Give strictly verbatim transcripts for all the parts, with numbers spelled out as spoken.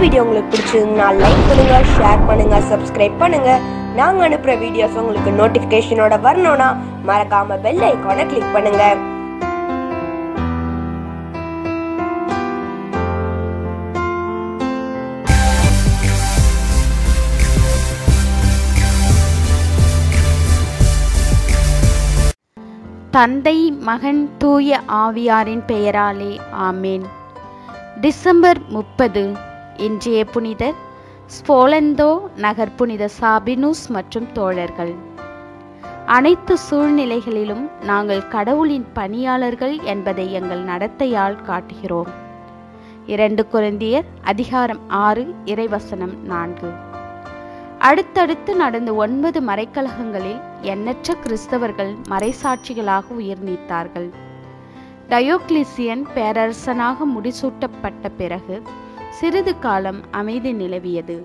Video உங்களுக்கு பிடிச்சிருந்தா like பண்ணுங்க, ஷேர் பண்ணுங்க, சப்ஸ்கிரைப் பண்ணுங்க. நாங்க அனுப்புற வீடியோஸ் உங்களுக்கு நோட்டிபிகேஷனோட வரணும்னா மறக்காம பெல் ஐகானை கிளிக் பண்ணுங்க. தந்தை, மகன், தூய ஆவியாரின் பெயராலே ஆமேன். டிசம்பர் முப்பது. இன்றைய புனிதர் ஸ்போலந்தோ நகர் புனித சாபினுஸ் மற்றும் தோழர்கள். அனைத்து சூழ்நிலைகளிலும் நாங்கள் கடவுளின் பணியாளர்கள் என்பதை எங்கள் நடத்தையால் காட்டுகிறோம். இரண்டு கொரிந்தியர் அதிகாரம் ஆறு இறைவசனம் நான்கு. அடுத்தடுத்து நடந்த ஒன்பது மறைக்கலகங்களில் எண்ணற்ற கிறிஸ்தவர்கள் மறைசாட்சிகளாக உயிர் நீத்தார்கள். டயோக்ளிசியன் பேரரசனாக முடிசூட்டப்பட்ட பிறகு சிறிது காலம் அமைதி நிலவியது.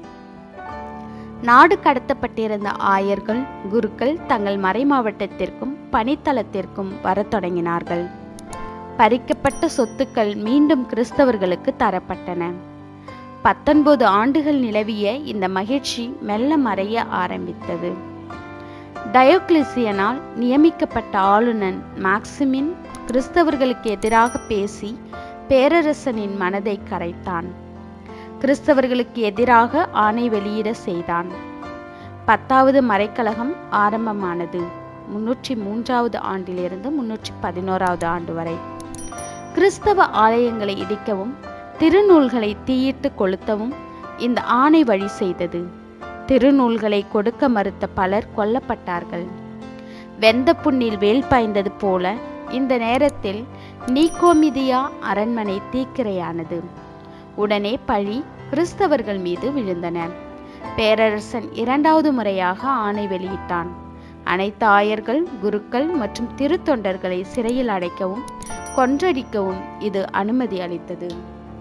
நாடு கடத்தப்பட்டிருந்த ஆயர்கள், குருக்கள் தங்கள் மறை மாவட்டத்திற்கும் பணித்தளத்திற்கும் வரத் தொடங்கினார்கள். பறிக்கப்பட்ட சொத்துக்கள் மீண்டும் கிறிஸ்தவர்களுக்கு தரப்பட்டன. பத்தொன்பது ஆண்டுகள் நிலவிய இந்த மகிழ்ச்சி மெல்ல மறைய ஆரம்பித்தது. டயோக்ளிசியனால் நியமிக்கப்பட்ட ஆளுநன் மாக்சிமின் கிறிஸ்தவர்களுக்கு எதிராக பேசி பேரரசனின் மனதை கரைத்தான். கிறிஸ்தவர்களுக்கு எதிராக ஆணை வெளியிட செய்தான். பத்தாவது மறைக்கலகம் ஆரம்பமானது. முன்னூற்றி மூன்றாவது ஆண்டிலிருந்து முன்னூற்றி பதினோராவது ஆண்டு வரை கிறிஸ்தவ ஆலயங்களை இடிக்கவும் திருநூல்களை தீயிட்டு கொளுத்தவும் இந்த ஆணை வழி செய்தது. திருநூல்களை கொடுக்க மறுத்த பலர் கொல்லப்பட்டார்கள். வெந்த புண்ணில் வேல் பாய்ந்தது போல இந்த நேரத்தில் நீக்கோமிதியா அரண்மனை தீக்கிரையானது. உடனே பழி கிறிஸ்தவர்கள் மீது விழுந்தன. பேரரசன் இரண்டாவது முறையாக ஆணை வெளியிட்டான். அனைத்து ஆயர்கள், குருக்கள் மற்றும் திருத்தொண்டர்களை சிறையில் அடைக்கவும் கொன்றடிக்கவும் இது அனுமதி அளித்தது.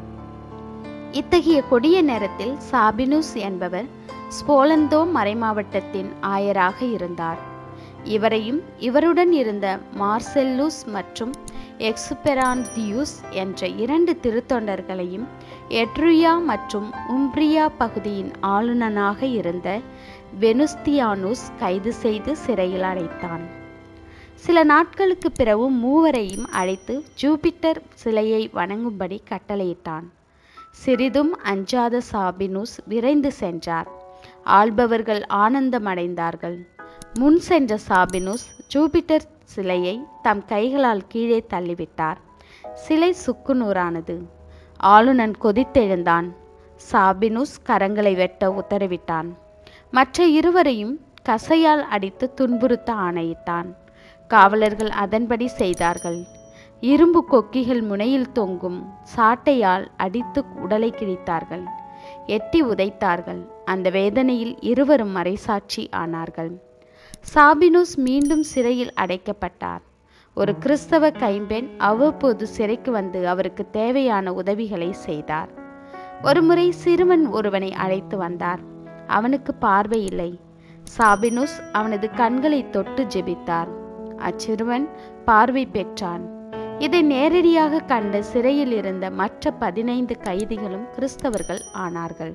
இத்தகைய கொடிய நேரத்தில் சாபினுஸ் என்பவர் ஸ்போலந்தோ மறைமாவட்டத்தின் ஆயராக இருந்தார். இவரையும் இவருடன் இருந்த மார்செல்லூஸ் மற்றும் எக்சுபெராந்தியூஸ் என்ற இரண்டு திருத்தொண்டர்களையும் எட்ருயா மற்றும் உம்ப்ரியா பகுதியின் ஆளுநனாக இருந்த வெனுஸ்தியானுஸ் கைது செய்து சிறையில் அடைத்தான். சில நாட்களுக்கு பிறகு மூவரையும் அழைத்து ஜூபிட்டர் சிலையை வணங்கும்படி கட்டளையிட்டான். சிறிதும் அஞ்சாத சாபினுஸ் விரைந்து சென்றார். ஆள்பவர்கள் ஆனந்தமடைந்தார்கள். முன் சென்ற சாபினுஸ் ஜூபிட்டர் சிலையை தம் கைகளால் கீழே தள்ளிவிட்டார். சிலை சுக்குநூறானது. ஆளுநன் கொதித்தெழுந்தான். சாபினுஸ் கரங்களை வெட்ட உத்தரவிட்டான். மற்ற இருவரையும் கசையால் அடித்து துன்புறுத்த ஆணையிட்டான். காவலர்கள் அதன்படி செய்தார்கள். இரும்பு கொக்கிகள் முனையில் தொங்கும் சாட்டையால் அடித்து உடலை கிழித்தார்கள். எட்டி உதைத்தார்கள். அந்த வேதனையில் இருவரும் மறைசாட்சி ஆனார்கள். சாபினுஸ் மீண்டும் சிறையில் அடைக்கப்பட்டார். ஒரு கிறிஸ்தவ கைம்பெண் அவ்வப்போது சிறைக்கு வந்து அவருக்கு தேவையான உதவிகளை செய்தார். ஒருமுறை சிறுவன் ஒருவனை அழைத்து வந்தார். அவனுக்கு பார்வை இல்லை. சாபினுஸ் அவனது கண்களை தொட்டு ஜெபித்தார். அச்சிறுவன் பார்வை பெற்றான். இதை நேரடியாக கண்ட சிறையில் இருந்த மற்ற பதினைந்து கைதிகளும் கிறிஸ்தவர்கள் ஆனார்கள்.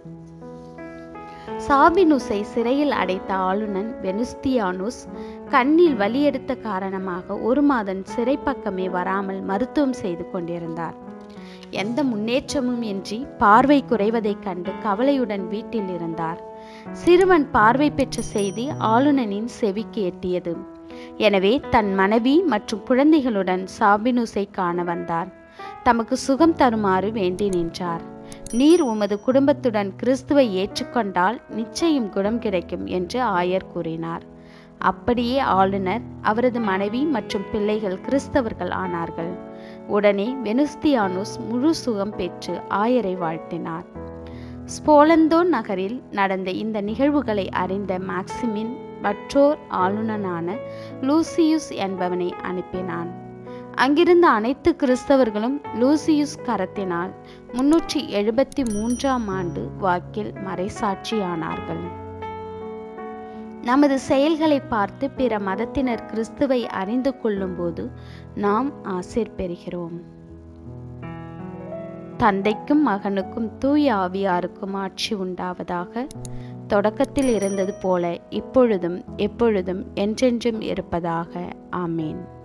சாபினுஸை சிறையில் அடைத்த ஆளுநன் வெனுஸ்தியானுஸ் கண்ணில் வலியெடுத்த காரணமாக ஒரு மாதம் சிறை பக்கமே வராமல் மருத்துவம் செய்து கொண்டிருந்தார். எந்த முன்னேற்றமும் இன்றி பார்வை குறைவதைக் கண்டு கவலையுடன் வீட்டில் இருந்தார். சிறுவன் பார்வை பெற்ற செய்தி ஆளுநனின் செவிக்கு எட்டியது. எனவே தன் மனைவி மற்றும் குழந்தைகளுடன் சாபினுஸை காண வந்தார். தமக்கு சுகம் தருமாறு வேண்டி நின்றார். நீர் உமது குடும்பத்துடன் கிறிஸ்துவை ஏற்றுக்கொண்டால் நிச்சயம் குணம் கிடைக்கும் என்று ஆயர் கூறினார். அப்படியே ஆளுநர், அவரது மனைவி மற்றும் பிள்ளைகள் கிறிஸ்தவர்கள் ஆனார்கள். உடனே வெனுஸ்தியானுஸ் முழு சுகம் பெற்று ஆயரை வாழ்த்தினார். ஸ்போலந்தோ நகரில் நடந்த இந்த நிகழ்வுகளை அறிந்த மாக்சிமின் மற்றோர் ஆளுநனான லூசியுஸ் என்பவனை அனுப்பினான். அங்கிருந்த அனைத்து கிறிஸ்தவர்களும் லூசியுஸ் கரத்தினால் முன்னூற்றி எழுபத்தி மூன்றாம் ஆண்டு வாக்கில் மறைசாட்சியானார்கள். நமது செயல்களை பார்த்து பிற மதத்தினர் கிறிஸ்துவை அறிந்து கொள்ளும் போது நாம் ஆசீர் பெறுகிறோம். தந்தைக்கும் மகனுக்கும் தூய ஆவியாருக்கும் ஆட்சி உண்டாவதாக. தொடக்கத்தில் இருந்தது போல இப்பொழுதும் எப்பொழுதும் என்றென்றும் இருப்பதாக. ஆமேன்.